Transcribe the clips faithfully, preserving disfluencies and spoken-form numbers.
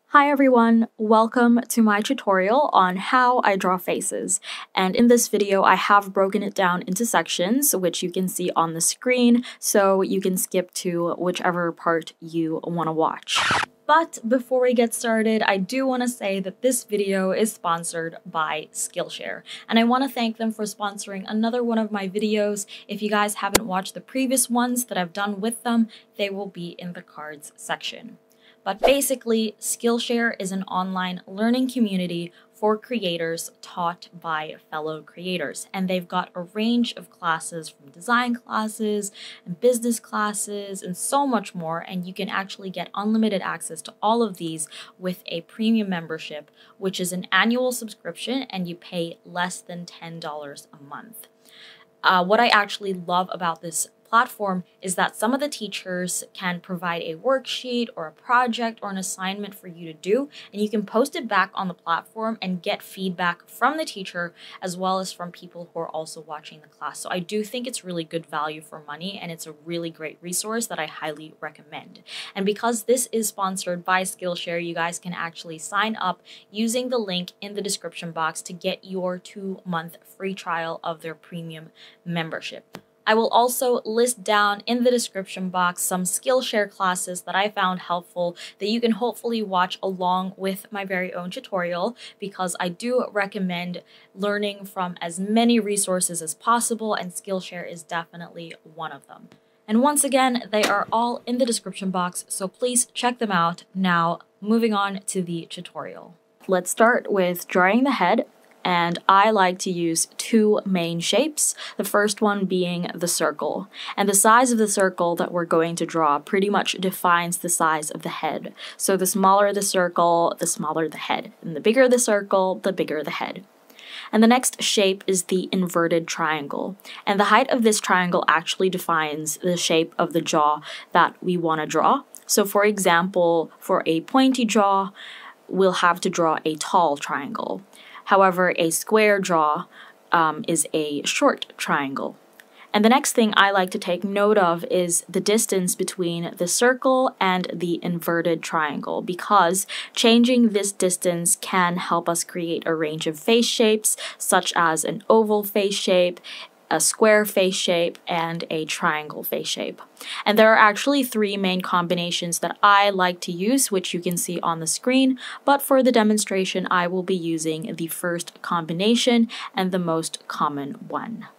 Hi everyone, welcome to my tutorial on how I draw faces. And in this video, I have broken it down into sections, which you can see on the screen, so you can skip to whichever part you want to watch. But before we get started, I do want to say that this video is sponsored by Skillshare, and I want to thank them for sponsoring another one of my videos. If you guys haven't watched the previous ones that I've done with them, they will be in the cards section. But basically, Skillshare is an online learning community for creators taught by fellow creators. And they've got a range of classes from design classes and business classes and so much more. And you can actually get unlimited access to all of these with a premium membership, which is an annual subscription, and you pay less than ten dollars a month. Uh, what I actually love about this platform is that some of the teachers can provide a worksheet or a project or an assignment for you to do, and you can post it back on the platform and get feedback from the teacher as well as from people who are also watching the class. So I do think it's really good value for money, and it's a really great resource that I highly recommend. And because this is sponsored by Skillshare, you guys can actually sign up using the link in the description box to get your two-month free trial of their premium membership. I will also list down in the description box some Skillshare classes that I found helpful that you can hopefully watch along with my very own tutorial, because I do recommend learning from as many resources as possible, and Skillshare is definitely one of them. And once again, they are all in the description box, so please check them out. Now, moving on to the tutorial. Let's start with drawing the head. And I like to use two main shapes, the first one being the circle. And the size of the circle that we're going to draw pretty much defines the size of the head. So the smaller the circle, the smaller the head. And the bigger the circle, the bigger the head. And the next shape is the inverted triangle. And the height of this triangle actually defines the shape of the jaw that we want to draw. So for example, for a pointy jaw, we'll have to draw a tall triangle. However, a square jaw um, is a short triangle. And the next thing I like to take note of is the distance between the circle and the inverted triangle, because changing this distance can help us create a range of face shapes, such as an oval face shape, a square face shape, and a triangle face shape. And there are actually three main combinations that I like to use, which you can see on the screen, but for the demonstration I will be using the first combination and the most common one.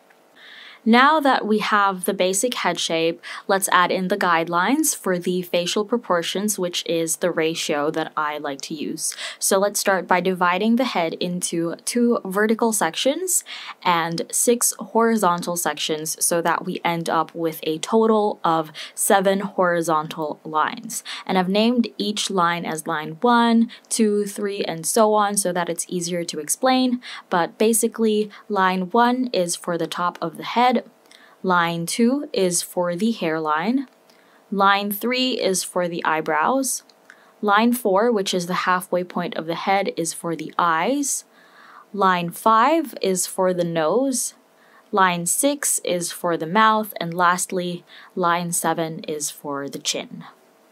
Now that we have the basic head shape, let's add in the guidelines for the facial proportions, which is the ratio that I like to use. So let's start by dividing the head into two vertical sections and six horizontal sections so that we end up with a total of seven horizontal lines. And I've named each line as line one, two, three, and so on so that it's easier to explain. But basically, line one is for the top of the head. Line two is for the hairline. Line three is for the eyebrows. Line four, which is the halfway point of the head, is for the eyes. Line five is for the nose. Line six is for the mouth. And lastly, line seven is for the chin.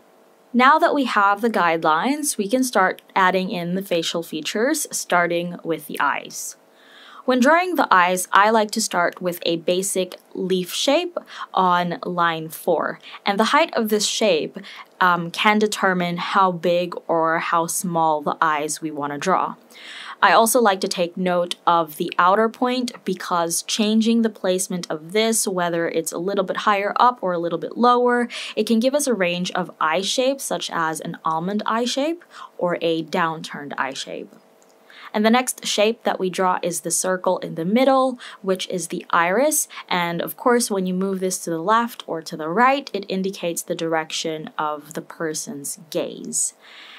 Now that we have the guidelines, we can start adding in the facial features, starting with the eyes. When drawing the eyes, I like to start with a basic leaf shape on line four. And the height of this shape um, can determine how big or how small the eyes we want to draw. I also like to take note of the outer point, because changing the placement of this, whether it's a little bit higher up or a little bit lower, it can give us a range of eye shapes, such as an almond eye shape or a downturned eye shape. And the next shape that we draw is the circle in the middle, which is the iris. And of course, when you move this to the left or to the right, it indicates the direction of the person's gaze.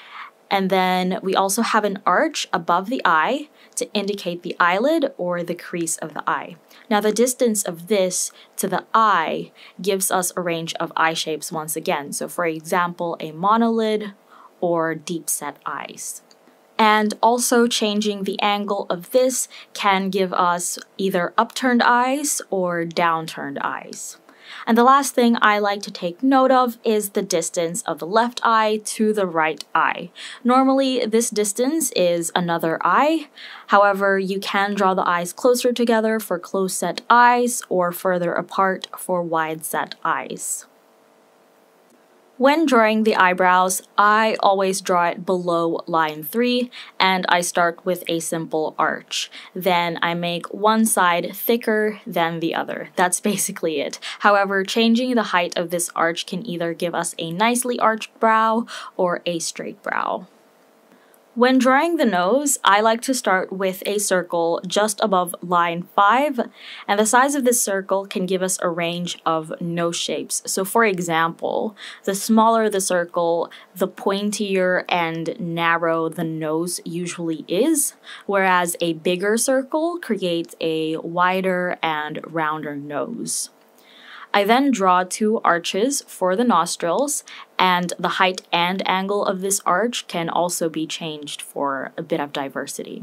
And then we also have an arch above the eye to indicate the eyelid or the crease of the eye. Now, the distance of this to the eye gives us a range of eye shapes once again. So for example, a monolid or deep set eyes. And also changing the angle of this can give us either upturned eyes or downturned eyes. And the last thing I like to take note of is the distance of the left eye to the right eye. Normally, this distance is another eye. However, you can draw the eyes closer together for close-set eyes or further apart for wide-set eyes. When drawing the eyebrows, I always draw it below line three, and I start with a simple arch. Then I make one side thicker than the other. That's basically it. However, changing the height of this arch can either give us a nicely arched brow or a straight brow. When drawing the nose, I like to start with a circle just above line five, and the size of this circle can give us a range of nose shapes. So for example, the smaller the circle, the pointier and narrow the nose usually is, whereas a bigger circle creates a wider and rounder nose. I then draw two arches for the nostrils, and the height and angle of this arch can also be changed for a bit of diversity.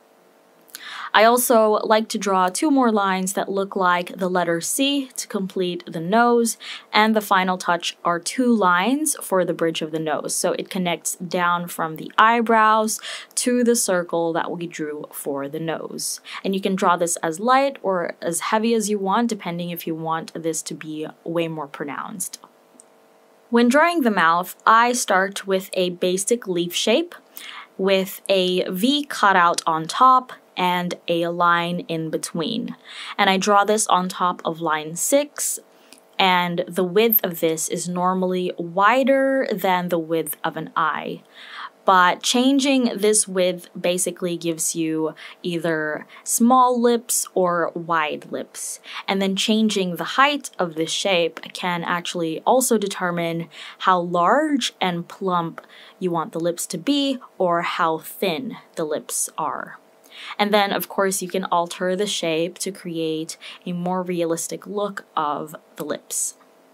I also like to draw two more lines that look like the letter C to complete the nose, and the final touch are two lines for the bridge of the nose, so it connects down from the eyebrows to the circle that we drew for the nose. And you can draw this as light or as heavy as you want, depending if you want this to be way more pronounced. When drawing the mouth, I start with a basic leaf shape with a V cut out on top and a line in between. And I draw this on top of line six, and the width of this is normally wider than the width of an eye. But changing this width basically gives you either small lips or wide lips. And then changing the height of this shape can actually also determine how large and plump you want the lips to be or how thin the lips are. And then, of course, you can alter the shape to create a more realistic look of the lips.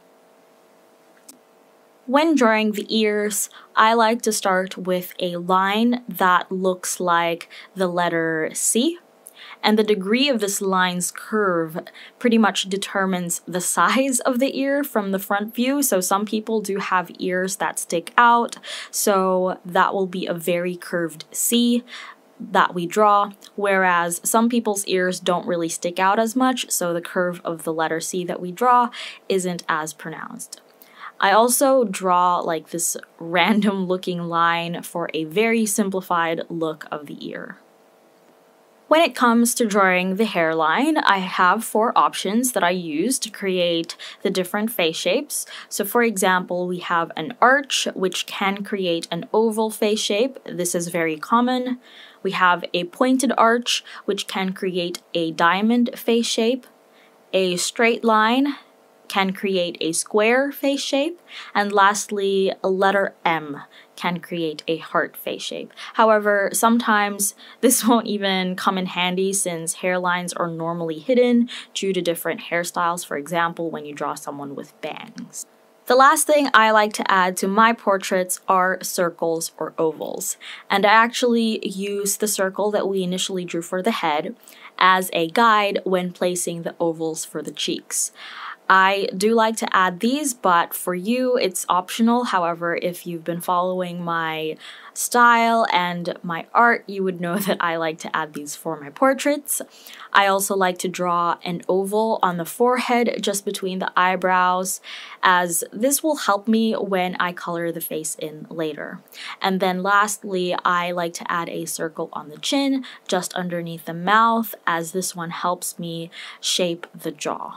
When drawing the ears, I like to start with a line that looks like the letter C, and the degree of this line's curve pretty much determines the size of the ear from the front view. So some people do have ears that stick out, so that will be a very curved C that we draw, whereas some people's ears don't really stick out as much, so the curve of the letter C that we draw isn't as pronounced. I also draw like this random looking line for a very simplified look of the ear. When it comes to drawing the hairline, I have four options that I use to create the different face shapes. So for example, we have an arch, which can create an oval face shape. This is very common. We have a pointed arch, which can create a diamond face shape. A straight line can create a square face shape. And lastly, a letter M can create a heart face shape. However, sometimes this won't even come in handy since hairlines are normally hidden due to different hairstyles, for example, when you draw someone with bangs. The last thing I like to add to my portraits are circles or ovals, and I actually use the circle that we initially drew for the head as a guide when placing the ovals for the cheeks. I do like to add these, but for you it's optional. However, if you've been following my style and my art, you would know that I like to add these for my portraits. I also like to draw an oval on the forehead just between the eyebrows, as this will help me when I color the face in later. And then lastly, I like to add a circle on the chin just underneath the mouth, as this one helps me shape the jaw.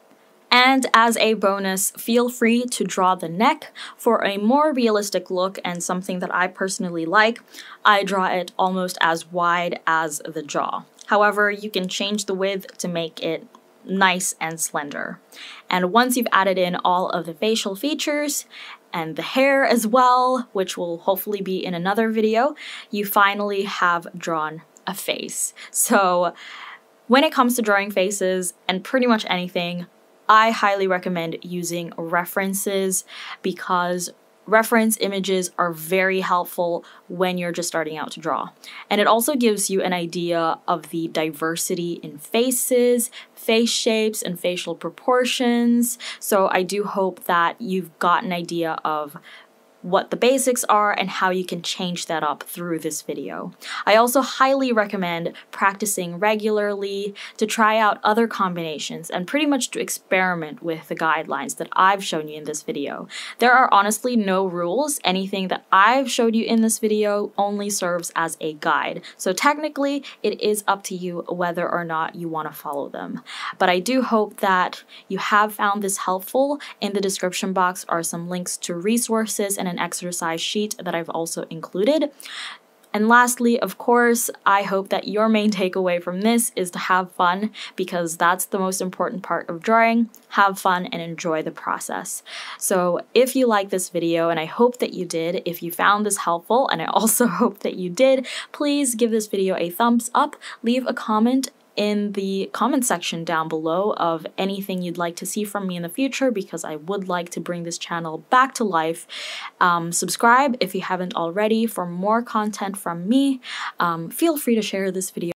And as a bonus, feel free to draw the neck. For a more realistic look and something that I personally like, I draw it almost as wide as the jaw. However, you can change the width to make it nice and slender. And once you've added in all of the facial features and the hair as well, which will hopefully be in another video, you finally have drawn a face. So when it comes to drawing faces and pretty much anything, I highly recommend using references, because reference images are very helpful when you're just starting out to draw. And it also gives you an idea of the diversity in faces, face shapes, and facial proportions. So I do hope that you've got an idea of what the basics are and how you can change that up through this video. I also highly recommend practicing regularly to try out other combinations and pretty much to experiment with the guidelines that I've shown you in this video. There are honestly no rules. Anything that I've showed you in this video only serves as a guide. So technically, it is up to you whether or not you want to follow them. But I do hope that you have found this helpful. In the description box are some links to resources and an exercise sheet that I've also included. And lastly, of course, I hope that your main takeaway from this is to have fun, because that's the most important part of drawing. Have fun and enjoy the process. So if you like this video, and I hope that you did, if you found this helpful, and I also hope that you did, please give this video a thumbs up, leave a comment in the comment section down below of anything you'd like to see from me in the future, because I would like to bring this channel back to life. Um, subscribe if you haven't already for more content from me. Um, feel free to share this video